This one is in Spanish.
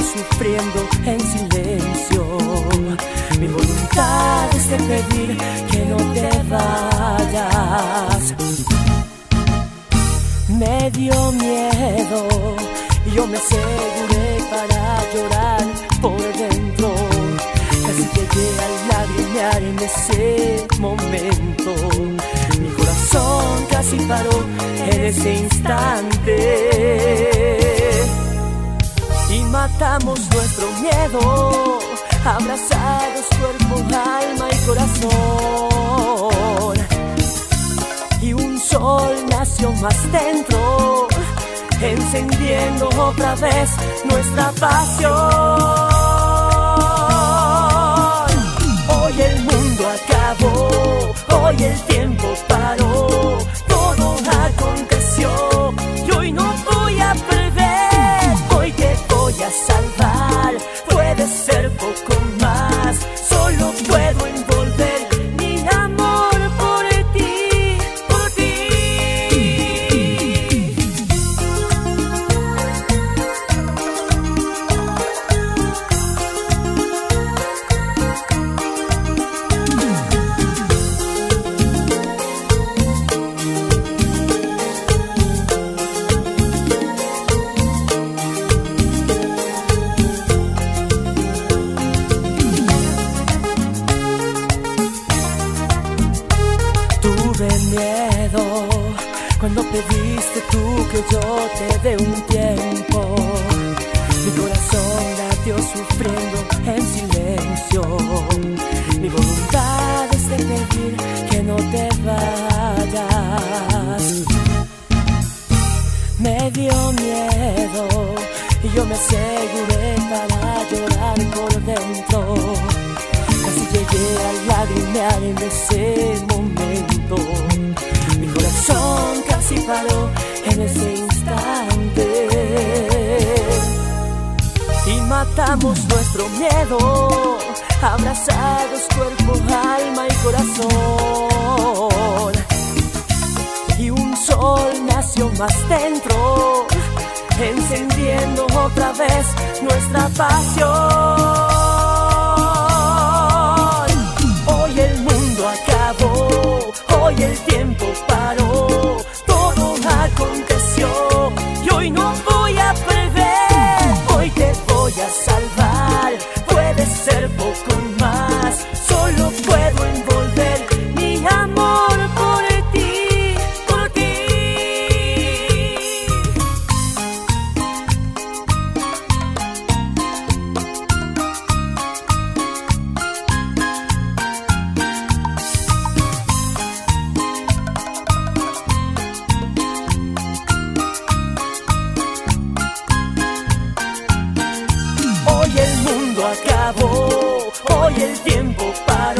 sufriendo en silencio. Mi voluntad es de pedir que no te vayas. Me dio miedo y yo me aseguré para llorar por dentro. Casi llegué a lagrimear en ese momento. Mi corazón casi paró en ese instante. Y matamos nuestro miedo, abrazados cuerpo, alma y corazón. Y un sol nació más dentro, encendiendo otra vez nuestra pasión. Hoy el mundo acabó, hoy el tiempo paró, todo aconteció y hoy no voy a perder. Hoy te voy a salvar, puede ser poco más, solo puedo envolver mi amor por ti, por ti. Tuve miedo cuando pediste tú que yo te dé un tiempo. Mi corazón latió sufriendo en silencio. Mi voluntad es de pedir que no te vayas. Me dio miedo y yo me aseguré para llorar por dentro. Casi llegué a lagrimear en ese momento. Mi corazón casi paró en ese instante. Y matamos nuestro miedo, abrazados cuerpo, alma y corazón. Y un sol nació más dentro, encendiendo otra vez nuestra pasión. Hoy el tiempo paró, todo aconteció y hoy no voy a perder. Hoy te voy a salvar, puede ser poco más, solo puedo envolver mi amor por ti, por ti. Hoy el mundo acabó, hoy el tiempo paró.